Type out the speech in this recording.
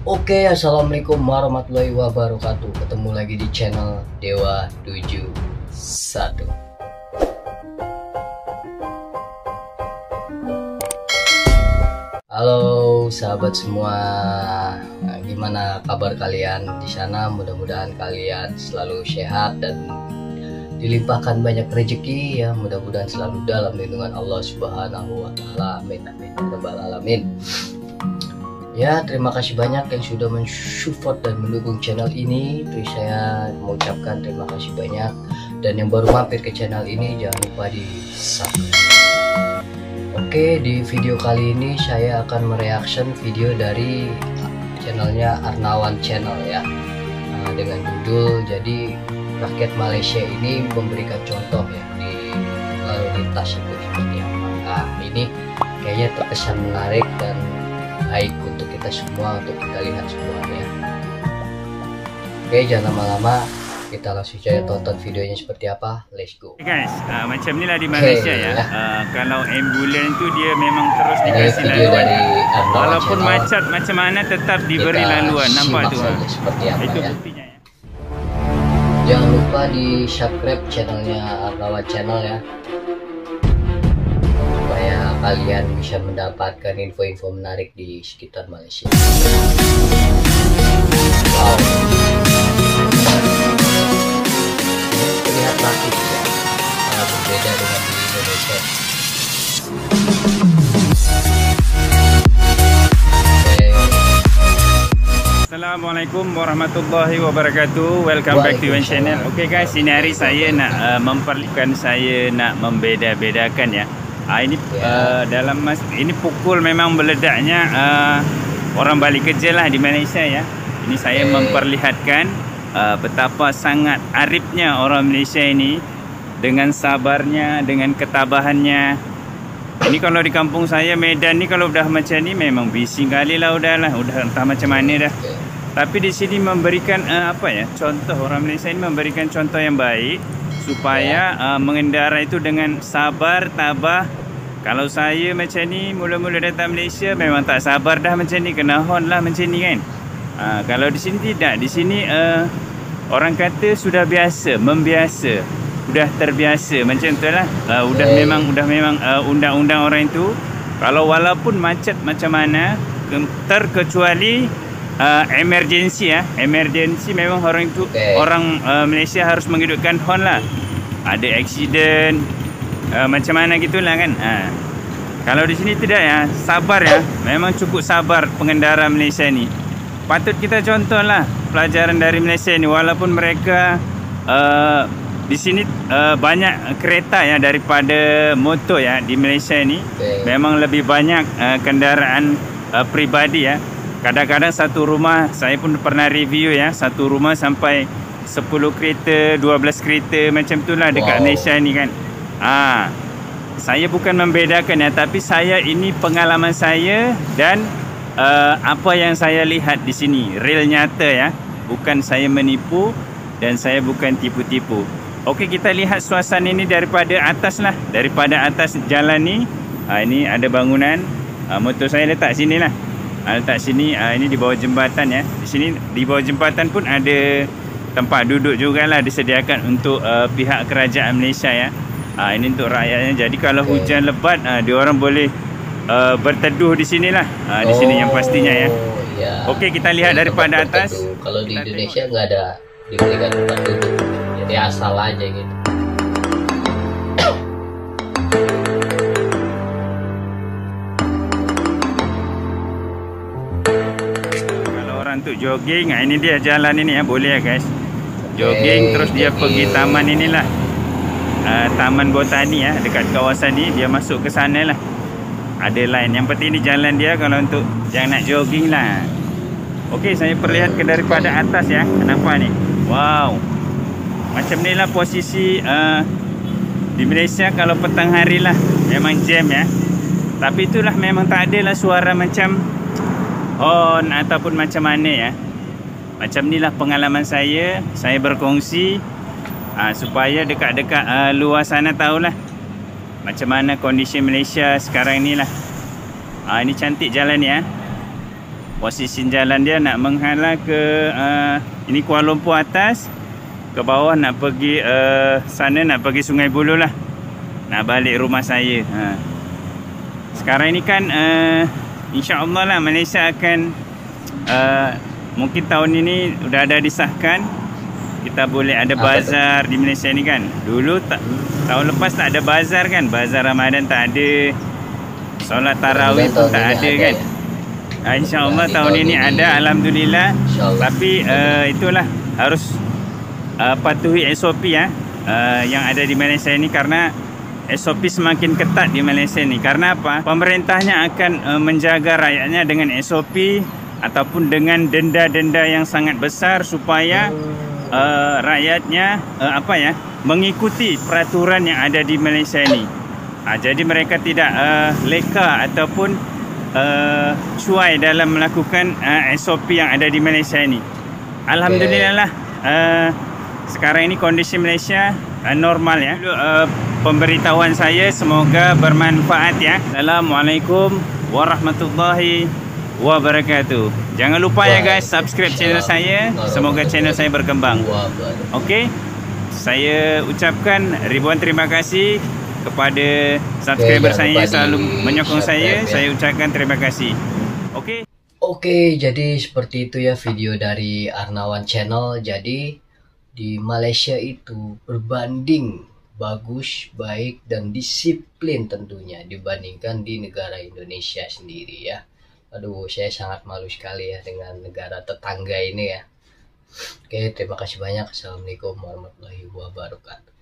Oke, assalamualaikum warahmatullahi wabarakatuh. Ketemu lagi di channel Dewa 71. Halo sahabat semua, gimana kabar kalian di sana? Mudah-mudahan kalian selalu sehat dan dilimpahkan banyak rezeki ya. Mudah-mudahan selalu dalam lindungan Allah Subhanahu wa taala. Amin amin ya rabbal alamin. Ya, terima kasih banyak yang sudah mensupport dan mendukung channel ini. Terus saya mengucapkan terima kasih banyak. Dan yang baru mampir ke channel ini jangan lupa di subscribe. Oke, di video kali ini saya akan mereaction video dari channelnya Arnawan Channel ya, dengan judul jadi rakyat Malaysia ini memberikan contoh ya di lalu lintas itu seperti apa. Nah, ini kayaknya terkesan menarik dan baik untuk kita semua, untuk kita lihat semuanya. Oke, jangan lama-lama, kita langsung saja tonton videonya seperti apa. Let's go. Guys, macam ni lah di Malaysia ya. Kalau ambulan tu dia memang terus dikasih laluan. Walaupun macet macam mana tetap diberi laluan. Nampak tu? Seperti apa itu ya. buktinya ya. Jangan lupa di subscribe channelnya Arnawan Channel ya, supaya kalian bisa mendapatkan info-info menarik di sekitar Malaysia. Wow, terlihat praktis ya, sangat berbeda dengan di Indonesia. Assalamualaikum warahmatullahi wabarakatuh. Welcome back to One Channel. Okay guys, ini hari saya nak memperlihatkan, saya nak membeda-bedakan ya. Ini dalam ini pukul memang meledaknya orang balik kerja lah di Malaysia ya. Ini saya memperlihatkan betapa sangat arifnya orang Malaysia ini, dengan sabarnya, dengan ketabahannya. Ini kalau di kampung saya Medan ni kalau udah macam ni memang bising kali lah, udah entah macam mana dah. Tapi di sini memberikan contoh, orang Malaysia ini memberikan contoh yang baik supaya mengendara itu dengan sabar, tabah. Kalau saya macam ni mula-mula datang Malaysia memang tak sabar dah macam ni, kena hon lah macam ni kan. Kalau di sini tidak, di sini orang kata sudah biasa, membiasa, sudah terbiasa macam tu lah. Udah memang undang-undang orang itu. Kalau walaupun macet macam mana, terkecuali emergency ya. Emergency memang orang itu orang Malaysia harus menghidupkan hon lah. Ada accident macam mana gitulah kan. Kalau di sini tidak ya, sabar ya. Memang cukup sabar pengendara Malaysia ni. Patut kita contohlah pelajaran dari Malaysia ni. Walaupun mereka di sini banyak kereta ya daripada motor ya di Malaysia ni. Memang lebih banyak kendaraan pribadi ya. Kadang-kadang satu rumah, saya pun pernah review ya, satu rumah sampai 10 kereta, 12 kereta macam itulah dekat Malaysia ni kan. Saya bukan membedakan ya, tapi saya ini pengalaman saya dan apa yang saya lihat di sini real nyata ya, bukan saya menipu dan saya bukan tipu-tipu. Okey, kita lihat suasana ini daripada atas lah, daripada atas jalan ni. Ini ada bangunan, motor saya letak sini lah, letak sini. Ini di bawah jembatan ya. Di sini di bawah jembatan pun ada tempat duduk jugalah disediakan untuk pihak kerajaan Malaysia ya. Ini untuk rakyatnya. Jadi kalau hujan lebat, diorang boleh berteduh di sinilah. Di sini yang pastinya ya. Okey, kita lihat daripada atas. Kalau di Indonesia nggak ada diberikan tempat duduk, jadi asal aja gitu. Kalau orang untuk jogging, ini dia jalan ini ya, boleh ya guys. Jogging terus dia pergi taman inilah. Taman Botani ya, dekat kawasan ni dia masuk ke sana lah. Ada line, yang penting ni jalan dia kalau untuk yang nak jogging lah. Okey, saya perlihatkan daripada atas ya. Nampak ni? Wow, macam ni lah posisi di Malaysia kalau petang hari lah. Memang jam ya. Tapi itulah memang tak ada lah suara macam horn ataupun macam mana ya. Macam ni lah pengalaman saya berkongsi supaya dekat-dekat luar sana tahulah macam mana kondisi Malaysia sekarang ni lah. Ini cantik jalan ni ya. posisi jalan dia nak menghala ke ini Kuala Lumpur atas, ke bawah nak pergi sana, nak pergi Sungai Buloh lah, nak balik rumah saya. Sekarang ini kan insya-Allah lah Malaysia akan mungkin tahun ini udah ada disahkan kita boleh ada bazar di Malaysia ni kan. Dulu tahun lepas tak ada bazar kan, bazar Ramadan tak ada, solat tarawih pun tak ada kan. InsyaAllah tahun ini ada, alhamdulillah. Tapi itulah harus patuhi SOP yang ada di Malaysia ini, karena SOP semakin ketat di Malaysia ni. Karena apa? Pemerintahnya akan menjaga rakyatnya dengan SOP ataupun dengan denda-denda yang sangat besar supaya rakyatnya mengikuti peraturan yang ada di Malaysia ini. Jadi mereka tidak leka ataupun cuai dalam melakukan SOP yang ada di Malaysia ini. Alhamdulillah lah, sekarang ini kondisi Malaysia normal ya. Pemberitahuan saya semoga bermanfaat ya. Assalamualaikum warahmatullahi wabarakatuh. Jangan lupa ya guys, subscribe channel saya. Semoga channel saya berkembang. Okey, saya ucapkan ribuan terima kasih kepada subscriber saya yang selalu menyokong saya. Saya ucapkan terima kasih. Oke, jadi seperti itu ya video dari Arnawan Channel. Jadi di Malaysia itu berbanding bagus, baik, dan disiplin tentunya dibandingkan di negara Indonesia sendiri ya. Aduh, saya sangat malu sekali ya dengan negara tetangga ini ya. Oke, terima kasih banyak. Assalamualaikum warahmatullahi wabarakatuh.